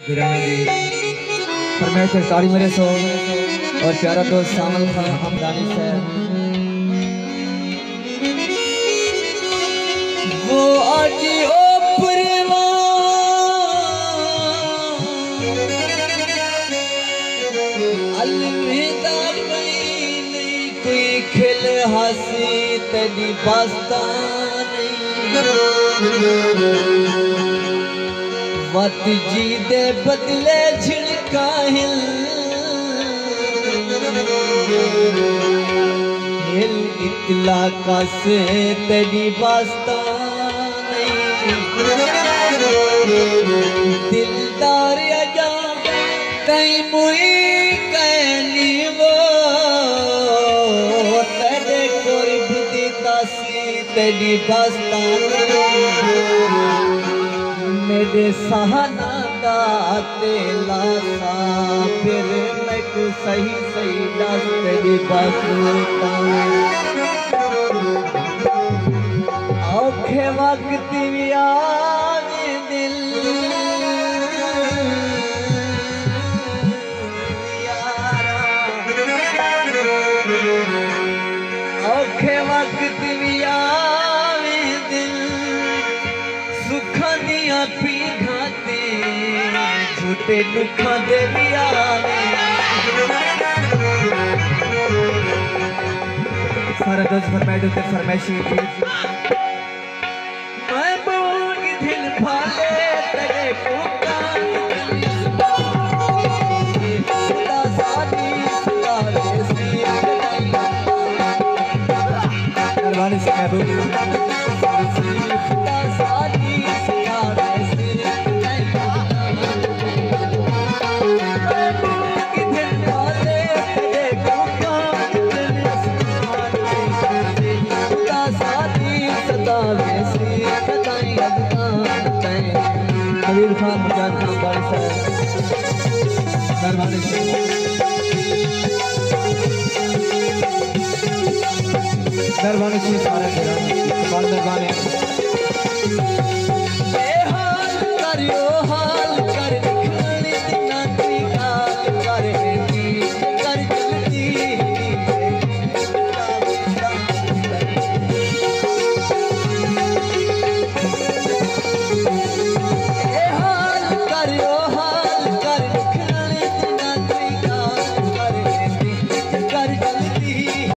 फरमाइश ताड़ी मेरे सो और प्यारा दोस्त शामिल खान हमदानी से वो आज ओपरवा अलविदा नहीं कोई खिल हंसी तेरी बास्ता वत जी दे बदले झिड़का हिल इतला का से तेरी वास्ता दिलदार अजा कहीं मुई कहनी वो तेरे कोई बुद्धि तासी तेरी वास्ता मेरे सहना दाते लासा फिर मैं सही सही दस तेरी बास्ता औखे वक्त भी आवे दिल यारा औखे वक्त भी आवे दिल सुखा दिया पी खाते झूठे दुखा दे भी आवे सारा दोस्त फरमाइश होते फरमाइशी मैं बोल दिल फाले तेरे पुकार खुदा सादी खुदा देसी नरवानी से खुदा सादी खुदा देसी कबीर खान मुजाहिद खान बाड़ी साहब मेहरबानी मेहरबानी सारे मेहरबानी